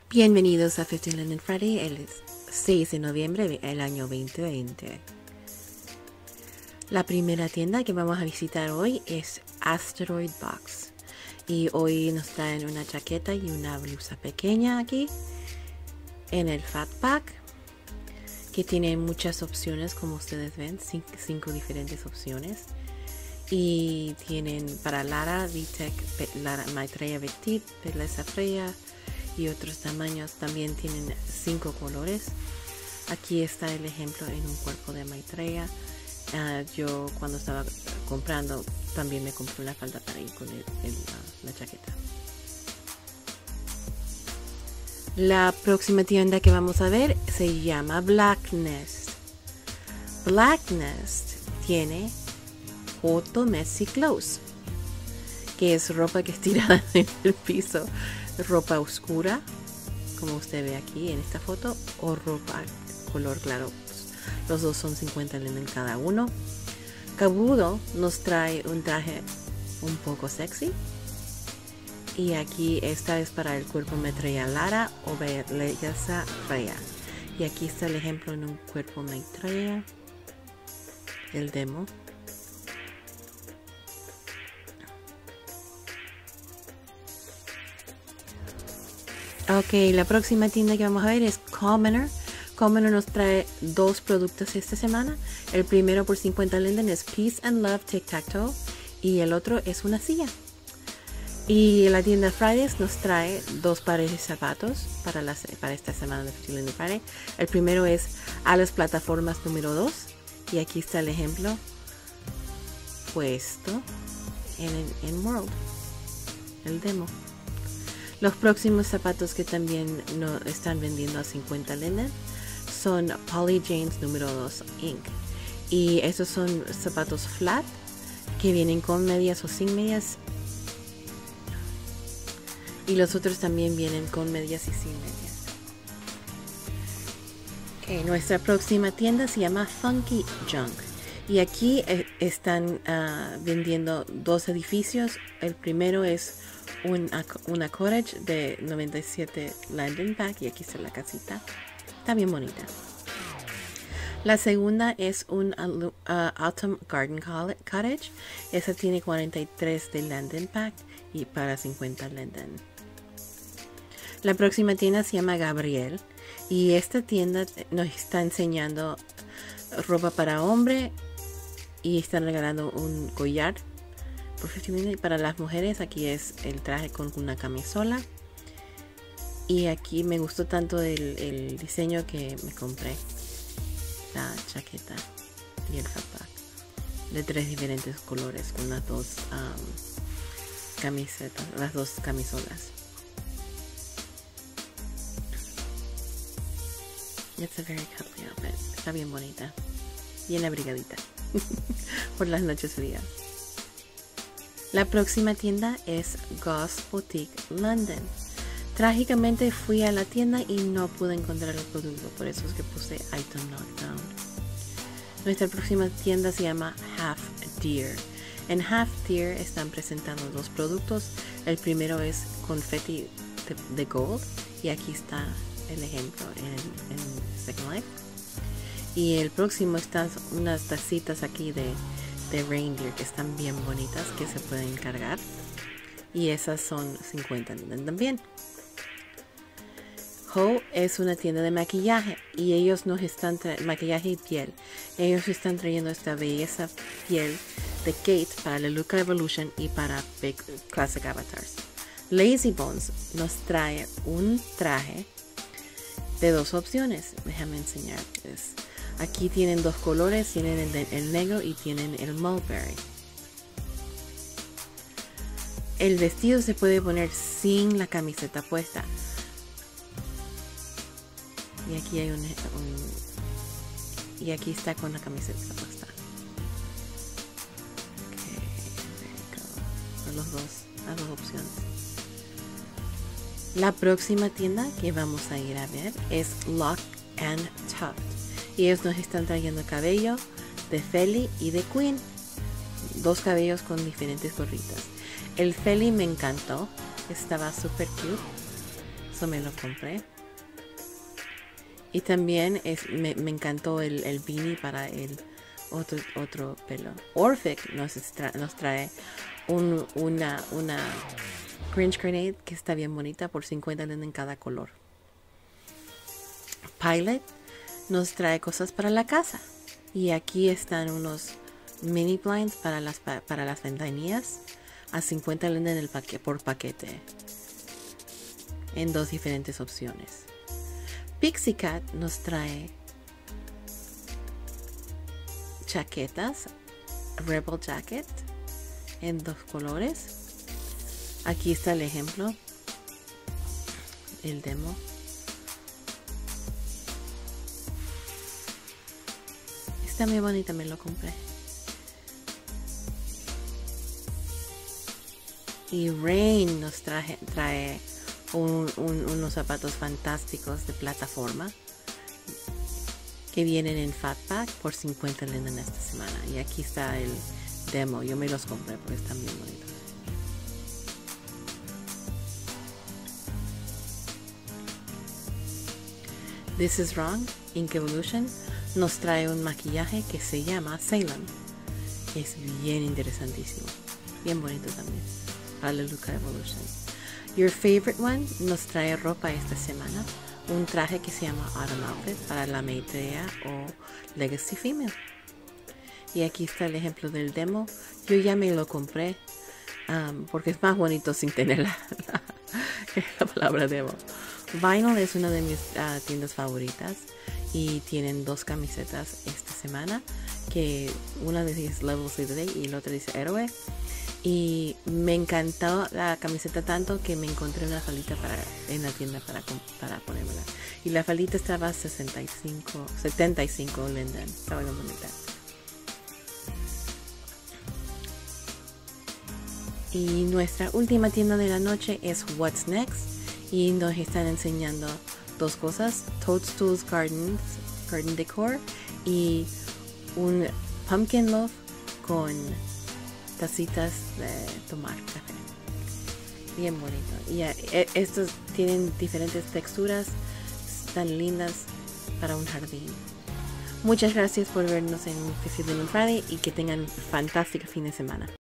Bienvenidos a 15 Linen Friday, el 6 de noviembre del año 2020. La primera tienda que vamos a visitar hoy es Asteroid Box. Y hoy nos traen una chaqueta y una blusa pequeña aquí en el Fat Pack, que tiene muchas opciones, como ustedes ven, 5 diferentes opciones. Y tienen para Lara, VTech, Lara Maitreya Petit, Belleza Freya y otros tamaños. También tienen 5 colores. Aquí está el ejemplo en un cuerpo de Maitreya. Yo cuando estaba comprando también me compré una falda para ir con la chaqueta. La próxima tienda que vamos a ver se llama Black Nest. Black Nest tiene Photo Messy Clothes, que es ropa que es tirada en el piso, ropa oscura, como usted ve aquí en esta foto, o ropa color claro. Los dos son 50 linen cada uno. Cabudo nos trae un traje un poco sexy. Y aquí esta es para el cuerpo Maitreya Lara o Belleza Freya. Y aquí está el ejemplo en un cuerpo Maitreya, el demo. Ok, la próxima tienda que vamos a ver es Commoner. Commoner nos trae 2 productos esta semana. El primero por 50 linden es Peace and Love Tic Tac Toe y el otro es una silla. Y la tienda Fridays nos trae 2 pares de zapatos para esta semana de Linden Friday. El primero es a las plataformas número 2 y aquí está el ejemplo puesto en World, el demo. Los próximos zapatos que también no están vendiendo a 50 linden son Polly James número 2 Inc. Y estos son zapatos flat que vienen con medias o sin medias. Y los otros también vienen con medias y sin medias. Okay, nuestra próxima tienda se llama Funky Junk. Y aquí están vendiendo 2 edificios. El primero es una cottage de 97 landing pack y aquí está la casita, está bien bonita. La segunda es un Autumn Garden Cottage. Esa tiene 43 de landing pack y para 50 linden. La próxima tienda se llama Gabriel y esta tienda nos está enseñando ropa para hombre y están regalando un collar por 50 linden. Para las mujeres aquí es el traje con una camisola y aquí me gustó tanto el diseño que me compré la chaqueta y el fatback de 3 diferentes colores con las 2 camisetas, las 2 camisolas. It's a very cuddly outfit. Está bien bonita, bien abrigadita por las noches frías. La próxima tienda es Goss Boutique London. Trágicamente fui a la tienda y no pude encontrar el producto, por eso es que puse Item Not Found. Nuestra próxima tienda se llama Half Deer. En Half Deer están presentando 2 productos. El primero es confetti de gold y aquí está el ejemplo en Second Life. Y el próximo están unas tacitas aquí de reindeer que están bien bonitas, que se pueden cargar, y esas son 50 linden también. Ho es una tienda de maquillaje y ellos nos están maquillaje y piel. Ellos están trayendo esta belleza piel de Kate para la Luca Evolution y para Big Classic Avatars. Lazy Bones nos trae un traje de 2 opciones. Déjame enseñarles. Aquí tienen 2 colores, tienen el negro y tienen el mulberry. El vestido se puede poner sin la camiseta puesta. Y aquí hay y aquí está con la camiseta puesta. Okay, there you go. Son las 2 opciones. La próxima tienda que vamos a ir a ver es Lock and Tuft. Y ellos nos están trayendo cabello de Feli y de Queen. 2 cabellos con diferentes gorritas. El Feli me encantó. Estaba súper cute. Eso me lo compré. Y también me encantó el beanie para el otro pelo. Orphic nos trae una Grinch Grenade que está bien bonita por 50 en cada color. Pilot nos trae cosas para la casa. Y aquí están unos mini blinds para las ventanillas a 50 en por paquete. En 2 diferentes opciones. Pixie Cat nos trae chaquetas Rebel Jacket en 2 colores. Aquí está el ejemplo, el demo. Está muy bonita, me lo compré. Y Rain nos trae unos zapatos fantásticos de plataforma que vienen en Fat Pack por 50 en esta semana. Y aquí está el demo. Yo me los compré porque están bien bonitos. This is Wrong, Ink Evolution nos trae un maquillaje que se llama Salem. Es bien interesantísimo. Bien bonito también. Para la Luca Evolution. Your Favorite One nos trae ropa esta semana. Un traje que se llama Autumn Outfit para la maitreya o Legacy Female. Y aquí está el ejemplo del demo. Yo ya me lo compré porque es más bonito sin tener la palabra demo. Vinyl es una de mis tiendas favoritas y tienen 2 camisetas esta semana, que una dice Level Save the Day y la otra dice Héroe. Y me encantó la camiseta tanto que me encontré una faldita en la tienda para ponérmela. Y la faldita estaba 75 Linden. Estaba muy bonita. Y nuestra última tienda de la noche es What's Next. Y nos están enseñando 2 cosas. Toadstools Garden Decor y un Pumpkin Loaf con tacitas de tomar café. Bien bonito. Y estos tienen diferentes texturas, están lindas para un jardín. Muchas gracias por vernos en Festival Friday y que tengan un fantástico fin de semana.